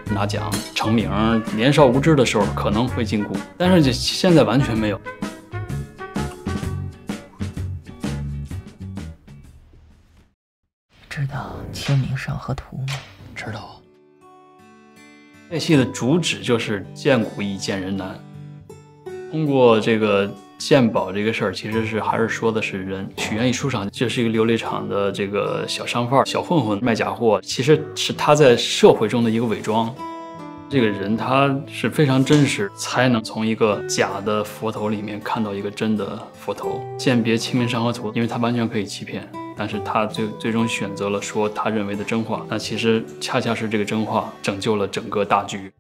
拿奖成名，年少无知的时候可能会禁锢，但是现在完全没有。 知道《清明上河图》吗？ 知道。这戏的主旨就是见古易见人难，通过这个鉴宝这个事儿，其实还是说的是人。许愿一出场，就是一个琉璃厂的这个小商贩、小混混卖假货，其实是他在社会中的一个伪装。这个人他是非常真实，才能从一个假的佛头里面看到一个真的佛头，鉴别清明上河图，因为他完全可以欺骗。但是他最终选择了说他认为的真话，那其实恰恰是这个真话拯救了整个大局。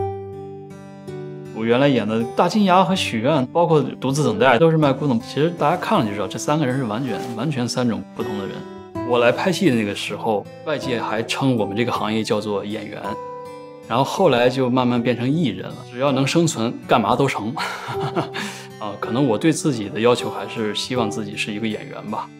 我原来演的大金牙和许愿，包括独自等待，都是卖古董。其实大家看了就知道，这三个人是完全三种不同的人。我来拍戏的那个时候，外界还称我们这个行业叫做演员，然后后来就慢慢变成艺人了。只要能生存，干嘛都成。可能我对自己的要求还是希望自己是一个演员吧。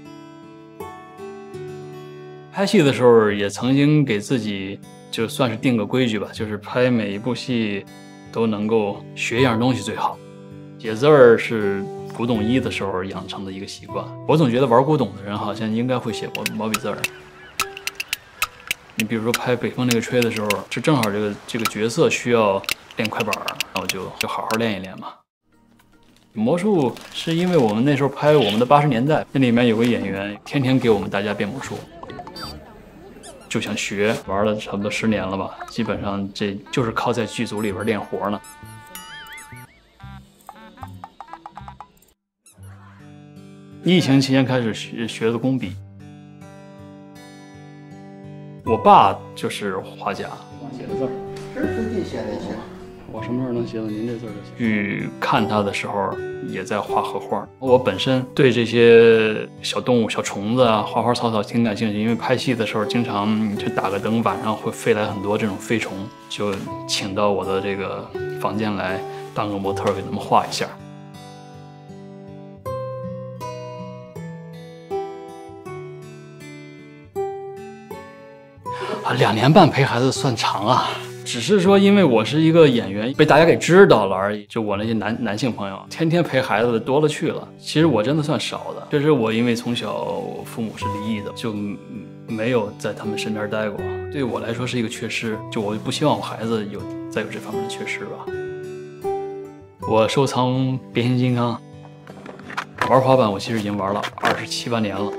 拍戏的时候也曾经给自己就算是定个规矩吧，就是拍每一部戏都能够学一样东西最好。写字儿是古董一的时候养成的一个习惯，我总觉得玩古董的人好像应该会写毛笔字儿。你比如说拍《北风那个吹》的时候，这正好这个角色需要练快板，那我就好好练一练嘛。魔术是因为我们那时候拍我们的80年代，那里面有个演员天天给我们大家变魔术。就想学，玩了差不多10年了吧，基本上这就是靠在剧组里边练活呢。疫情期间开始学的工笔。我爸就是画家，写的字儿， 这是最近写那些。 我什么时候能写到您这字儿就行。去看他的时候，也在画荷花。我本身对这些小动物、小虫子啊、花花草草挺感兴趣，因为拍戏的时候经常去打个灯，晚上会飞来很多这种飞虫，就请到我的这个房间来当个模特给他们画一下。2年半陪孩子算长啊。只是说，因为我是一个演员，被大家给知道了而已。就我那些男性朋友，天天陪孩子的多了去了。其实我真的算少的。这是我因为从小我父母是离异的，就没有在他们身边待过。对我来说是一个缺失。就我不希望我孩子再有这方面的缺失吧。我收藏变形金刚，玩滑板我其实已经玩了27、8年了。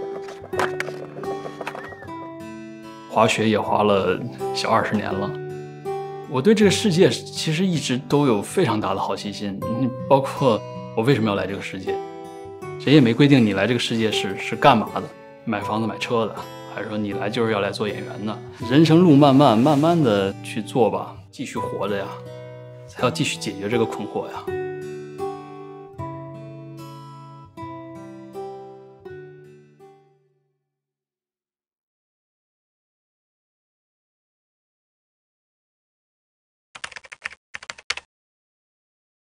滑雪也滑了小20年了。我对这个世界其实一直都有非常大的好奇心，包括我为什么要来这个世界，谁也没规定你来这个世界是干嘛的，买房子买车的，还是说你来就是要来做演员的。人生路慢慢的去做吧，继续活着呀，才要继续解决这个困惑呀。